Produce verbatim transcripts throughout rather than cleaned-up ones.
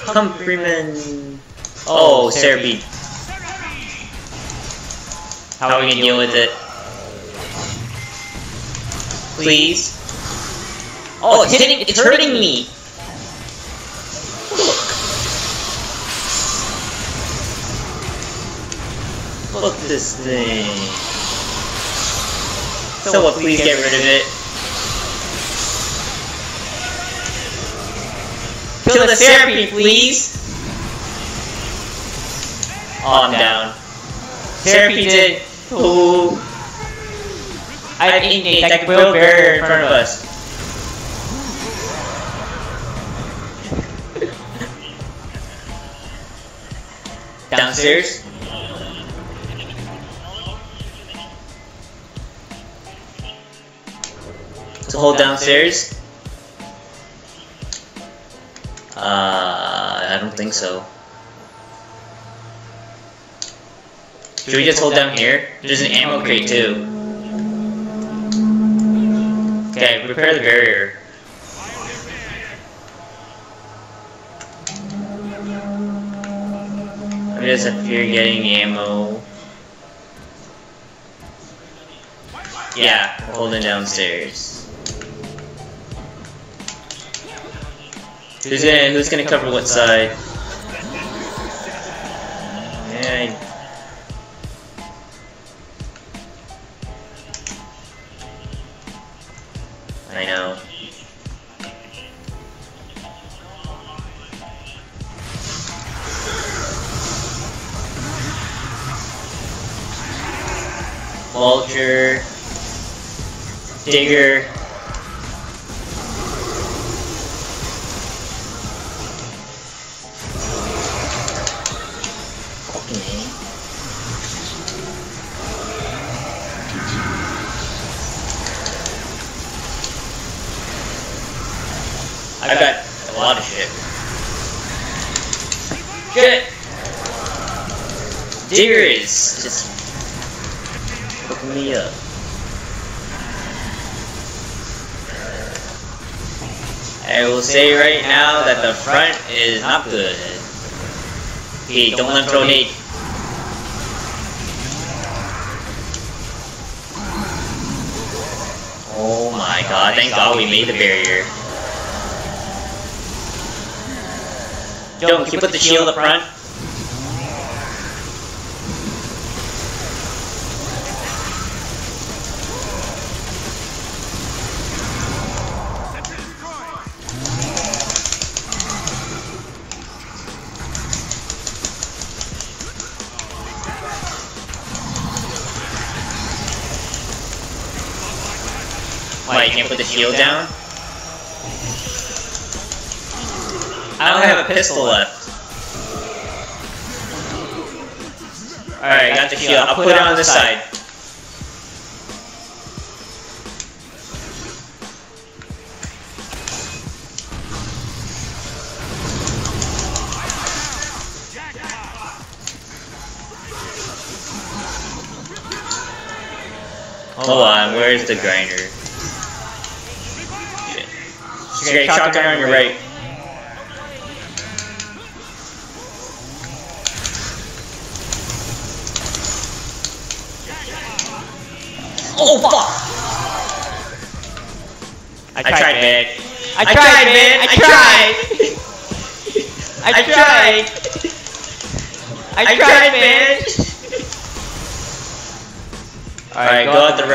Come, Freeman. Oh, Seraphine. How are we gonna deal with it? Please. Oh, it's hitting. It's hurting me. Look. Look at this thing. So what? Please get rid of it. Kill the Seraphine, please! Oh, I'm down. Seraphine did. Ooh. I think they like a real barrier in front of us. Downstairs? To hold downstairs? Uh, I don't think so. Should we just hold down here? There's an ammo crate too. Okay, repair the barrier. I'm just up here getting ammo. Yeah, we're holding downstairs. Who's gonna, who's gonna cover what side? Yeah, I, I know. Vulture. Digger. I've got a lot of shit. Shit! Digger is just hooking me up. I will say right now that the front is not good. Okay, don't let him throw nade. Oh my god, thank god we made the barrier. Joe, can you put the shield up front? Why, you can't put the shield down? I don't have a pistol left. Alright, I got the shield. I'll put it on this side. Hold on, where's the grinder? Okay, shotgun on your right. Oh fuck! I tried, I tried man. I, I tried, man. I tried. I tried. I tried, man. All right, go at the.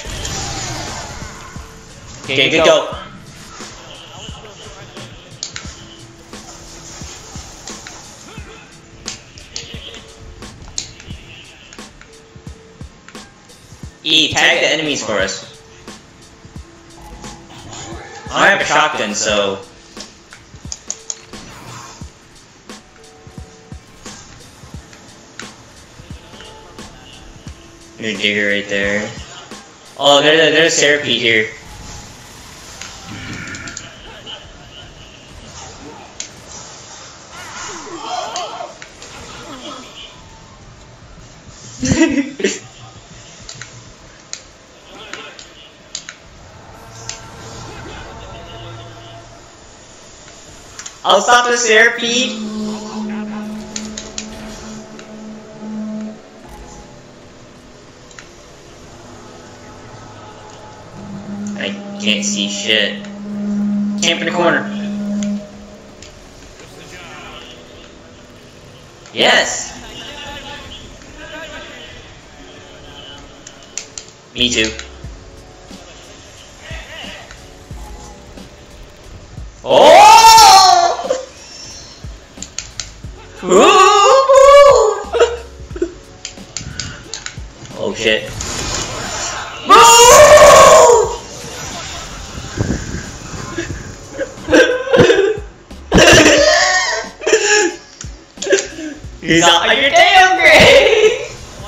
Okay, good go. E, tag the enemies for us. I have a shotgun, so... There's a digger right there. Oh, there's a, there's a Seraphine here. I'll stop the stampede. I can't see shit. Camp in the corner. Yes. Me too. Oh! Oh shit. He's on your damn grave!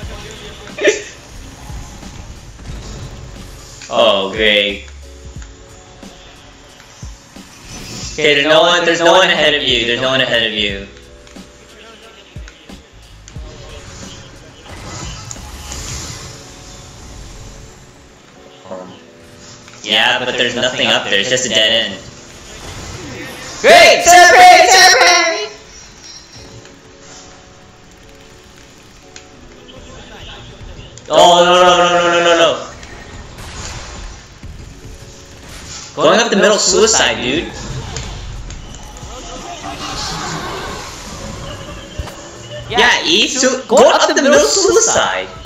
Oh, great. Okay, there's no one, there's no one ahead of you, there's no one ahead of you. Um, yeah, but there's nothing up there, it's just a dead end. Great! Celebrate! Celebrate! Oh, no, no, no, no, no, no, no. Going up the middle, suicide, dude. Yeah, E, so going up the middle, suicide.